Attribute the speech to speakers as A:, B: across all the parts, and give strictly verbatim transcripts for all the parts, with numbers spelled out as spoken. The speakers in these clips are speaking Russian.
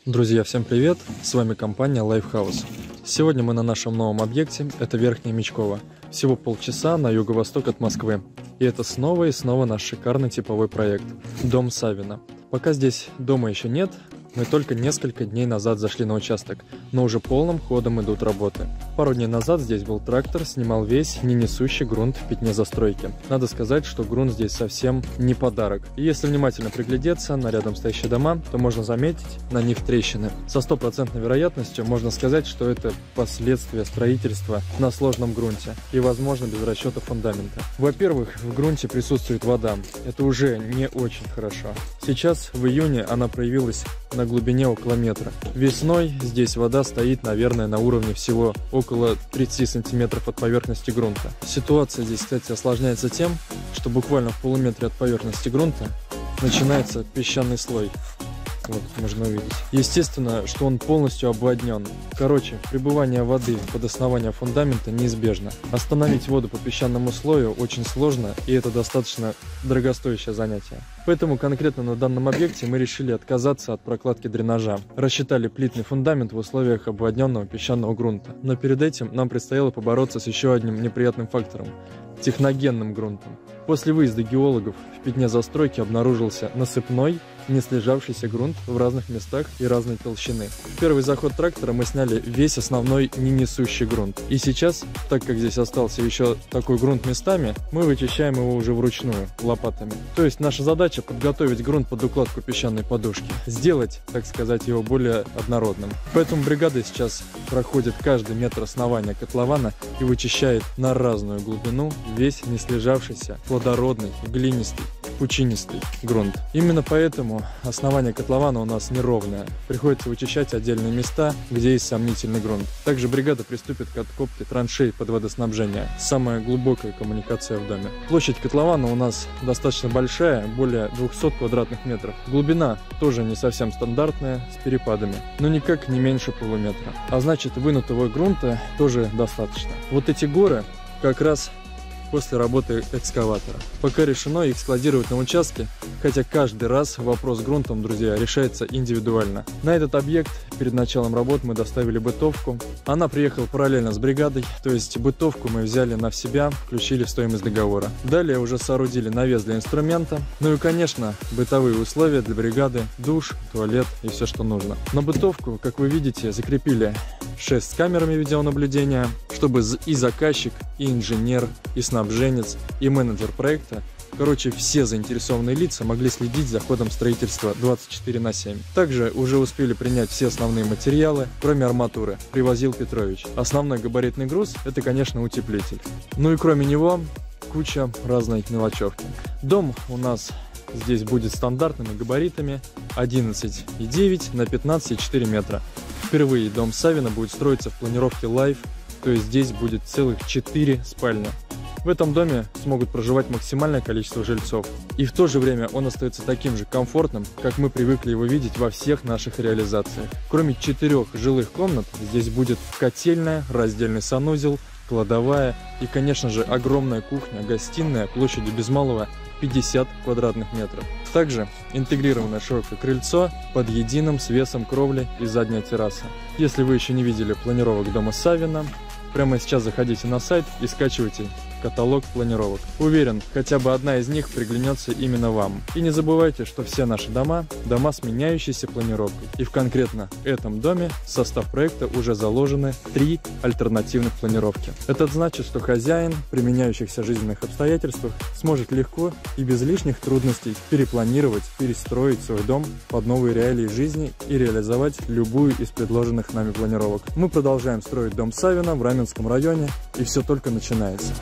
A: Друзья, всем привет! С вами компания Lifehouse. Сегодня мы на нашем новом объекте, это Верхняя Мечково. Всего полчаса на юго-восток от Москвы. И это снова и снова наш шикарный типовой проект – Дом Савина. Пока здесь дома еще нет, мы только несколько дней назад зашли на участок, но уже полным ходом идут работы. Пару дней назад здесь был трактор, снимал весь ненесущий грунт в пятне застройки. Надо сказать, что грунт здесь совсем не подарок. И если внимательно приглядеться на рядом стоящие дома, то можно заметить на них трещины. Со стопроцентной вероятностью можно сказать, что это последствия строительства на сложном грунте и, возможно, без расчета фундамента. Во-первых, в грунте присутствует вода. Это уже не очень хорошо. Сейчас, в июне, она проявилась на глубине около метра. Весной здесь вода стоит, наверное, на уровне всего около тридцати сантиметров от поверхности грунта. Ситуация здесь, кстати, осложняется тем, что буквально в полуметре от поверхности грунта начинается песчаный слой. Вот, можно увидеть. Естественно, что он полностью обводнен. Короче, пребывание воды под основанием фундамента неизбежно. Остановить воду по песчаному слою очень сложно, и это достаточно дорогостоящее занятие. Поэтому конкретно на данном объекте мы решили отказаться от прокладки дренажа. Рассчитали плитный фундамент в условиях обводненного песчаного грунта. Но перед этим нам предстояло побороться с еще одним неприятным фактором – техногенным грунтом. После выезда геологов в пятне застройки обнаружился насыпной, не слежавшийся грунт в разных местах и разной толщины. В первый заход трактора мы сняли весь основной ненесущий грунт. И сейчас, так как здесь остался еще такой грунт местами, мы вычищаем его уже вручную, лопатами. То есть наша задача подготовить грунт под укладку песчаной подушки, сделать, так сказать, его более однородным. Поэтому бригада сейчас проходит каждый метр основания котлована и вычищает на разную глубину весь не слежавшийся, плодородный, глинистый, пучинистый грунт. Именно поэтому основание котлована у нас неровное. Приходится вычищать отдельные места, где есть сомнительный грунт. Также бригада приступит к откопке траншей под водоснабжение. Самая глубокая коммуникация в доме. Площадь котлована у нас достаточно большая, более двухсот квадратных метров. Глубина тоже не совсем стандартная, с перепадами, но никак не меньше полуметра. А значит, вынутого грунта тоже достаточно. Вот эти горы как раз после работы экскаватора. Пока решено их складировать на участке, хотя каждый раз вопрос с грунтом, друзья, решается индивидуально. На этот объект перед началом работ мы доставили бытовку. Она приехала параллельно с бригадой, то есть бытовку мы взяли на себя, включили в стоимость договора. Далее уже соорудили навес для инструмента, ну и, конечно, бытовые условия для бригады, душ, туалет и все, что нужно. На бытовку, как вы видите, закрепили шесть с камерами видеонаблюдения, чтобы и заказчик, и инженер, и снабженец, и менеджер проекта, короче, все заинтересованные лица могли следить за ходом строительства двадцать четыре на семь. Также уже успели принять все основные материалы, кроме арматуры, привозил Петрович. Основной габаритный груз – это, конечно, утеплитель. Ну и кроме него, куча разной мелочевки. Дом у нас здесь будет стандартными габаритами одиннадцать и девять на пятнадцать и четыре метра. Впервые дом Савина будет строиться в планировке Life, то есть здесь будет целых четыре спальни. В этом доме смогут проживать максимальное количество жильцов. И в то же время он остается таким же комфортным, как мы привыкли его видеть во всех наших реализациях. Кроме четырех жилых комнат, здесь будет котельная, раздельный санузел, кладовая и, конечно же, огромная кухня, гостиная площадью без малого пятьдесят квадратных метров. Также интегрированное широкое крыльцо под единым свесом кровли и задняя терраса. Если вы еще не видели планировок дома Савина, прямо сейчас заходите на сайт и скачивайте каталог планировок. Уверен, хотя бы одна из них приглянется именно вам. И не забывайте, что все наши дома – дома с меняющейся планировкой. И в конкретно этом доме в состав проекта уже заложены три альтернативных планировки. Это значит, что хозяин при меняющихся жизненных обстоятельствах сможет легко и без лишних трудностей перепланировать, перестроить свой дом под новые реалии жизни и реализовать любую из предложенных нами планировок. Мы продолжаем строить дом Савина в Раменском районе, и все только начинается.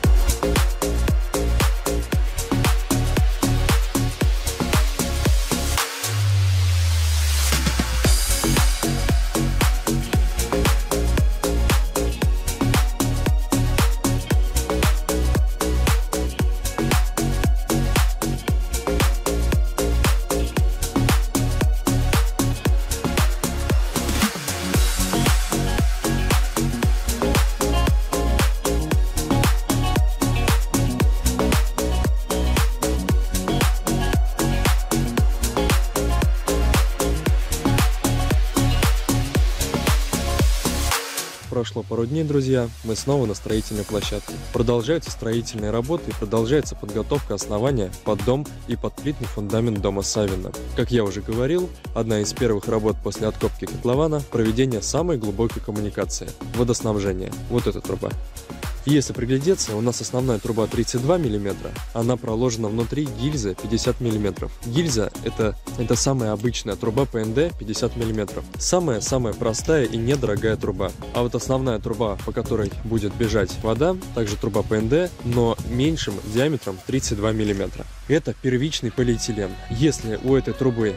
A: прошло пару дней, друзья, мы снова на строительной площадке. Продолжаются строительные работы и продолжается подготовка основания под дом и под плитный фундамент дома Савина. Как я уже говорил, одна из первых работ после откопки котлована – проведение самой глубокой коммуникации – водоснабжения. Вот эта труба. Если приглядеться, у нас основная труба тридцать два миллиметра, она проложена внутри гильзы пятьдесят миллиметров. Гильза это, это самая обычная труба пэ эн дэ пятьдесят миллиметров. Самая-самая простая и недорогая труба. А вот основная труба, по которой будет бежать вода, также труба пэ эн дэ, но меньшим диаметром тридцать два миллиметра. Это первичный полиэтилен. Если у этой трубы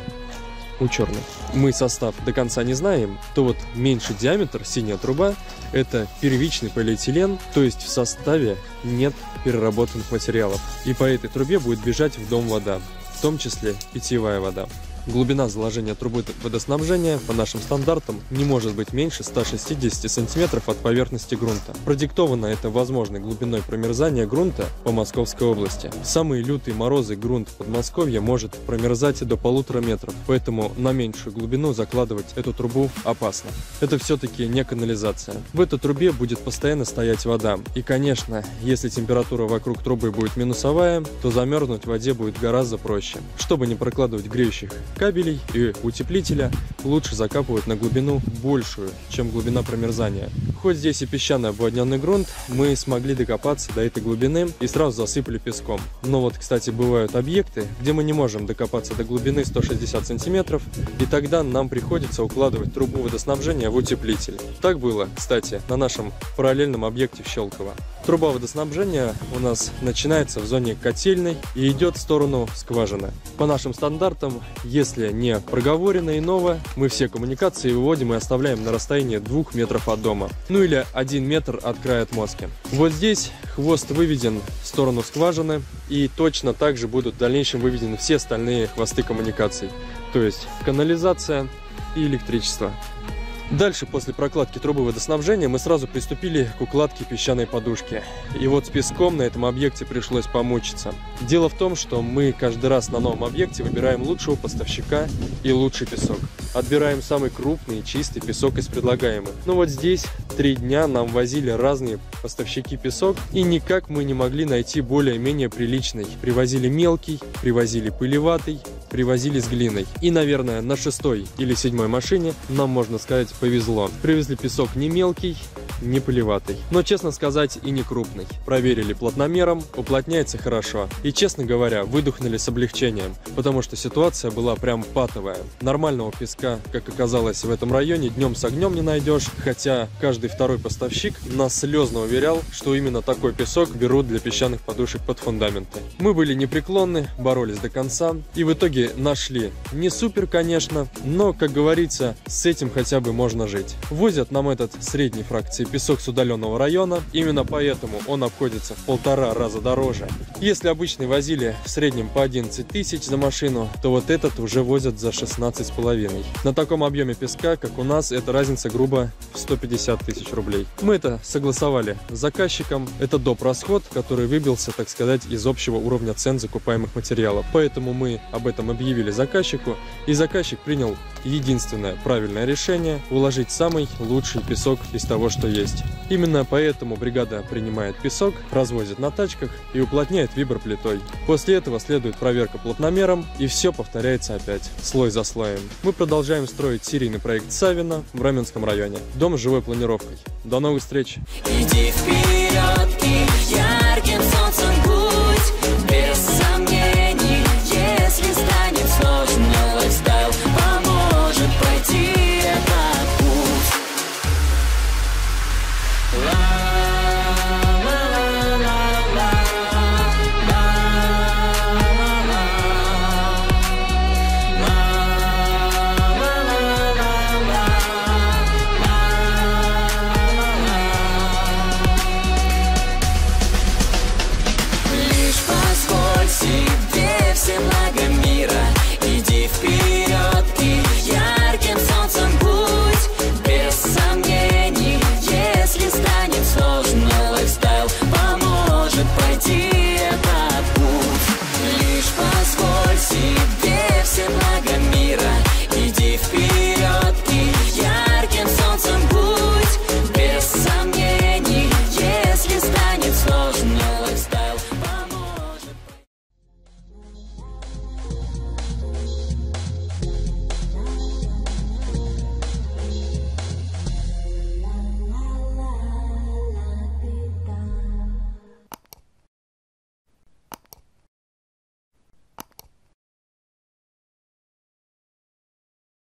A: у черной мы состав до конца не знаем, то вот меньший диаметр, синяя труба, это первичный полиэтилен, то есть в составе нет переработанных материалов. И по этой трубе будет бежать в дом вода, в том числе питьевая вода. Глубина заложения трубы водоснабжения по нашим стандартам не может быть меньше ста шестидесяти сантиметров от поверхности грунта. Продиктовано это возможной глубиной промерзания грунта по Московской области. В самые лютые морозы грунт Подмосковья может промерзать и до полутора метров, поэтому на меньшую глубину закладывать эту трубу опасно. Это все-таки не канализация. В этой трубе будет постоянно стоять вода. И, конечно, если температура вокруг трубы будет минусовая, то замерзнуть в воде будет гораздо проще. Чтобы не прокладывать греющих кабелей и утеплителя, лучше закапывать на глубину большую, чем глубина промерзания. Хоть здесь и песчаный обводненный грунт, мы смогли докопаться до этой глубины и сразу засыпали песком. Но вот, кстати, бывают объекты, где мы не можем докопаться до глубины сто шестьдесят сантиметров, и тогда нам приходится укладывать трубу водоснабжения в утеплитель. Так было, кстати, на нашем параллельном объекте в Щелково. Труба водоснабжения у нас начинается в зоне котельной и идет в сторону скважины. По нашим стандартам, если не проговорено иного, мы все коммуникации выводим и оставляем на расстоянии двух метров от дома. Ну или один метр от края отмостки. Вот здесь хвост выведен в сторону скважины, и точно так же будут в дальнейшем выведены все остальные хвосты коммуникаций. То есть канализация и электричество. Дальше, после прокладки трубы водоснабжения, мы сразу приступили к укладке песчаной подушки. И вот с песком на этом объекте пришлось помучиться. Дело в том, что мы каждый раз на новом объекте выбираем лучшего поставщика и лучший песок. Отбираем самый крупный и чистый песок из предлагаемых. Ну вот здесь три дня нам возили разные поставщики песок, и никак мы не могли найти более-менее приличный. Привозили мелкий, привозили пылеватый, привозили с глиной. И, наверное, на шестой или седьмой машине нам, можно сказать, повезло. Привезли песок не мелкий, не пылеватый, но, честно сказать, и не крупный. Проверили плотномером, уплотняется хорошо. И, честно говоря, выдохнули с облегчением, потому что ситуация была прям патовая. Нормального песка, как оказалось, в этом районе днем с огнем не найдешь, хотя каждый второй поставщик нас слезно уверял, что именно такой песок берут для песчаных подушек под фундаменты. Мы были непреклонны, боролись до конца, и в итоге нашли. Не супер, конечно, но, как говорится, с этим хотя бы можно жить. Возят нам этот средней фракции песок с удаленного района, именно поэтому он обходится в полтора раза дороже. Если обычный возили в среднем по одиннадцать тысяч за машину, то вот этот уже возят за шестнадцать с половиной. На таком объеме песка, как у нас, эта разница грубо в сто пятьдесят тысяч рублей. Мы это согласовали с заказчиком, это доп. Расход, который выбился, так сказать, из общего уровня цен закупаемых материалов. Поэтому мы об этом объявили заказчику, и заказчик принял единственное правильное решение – уложить самый лучший песок из того, что есть. Именно поэтому бригада принимает песок, развозит на тачках и уплотняет виброплитой. После этого следует проверка плотномером, и все повторяется опять, слой за слоем. Мы продолжаем строить серийный проект Савина в Раменском районе. Дом с живой планировкой. До новых встреч! Иди вперед!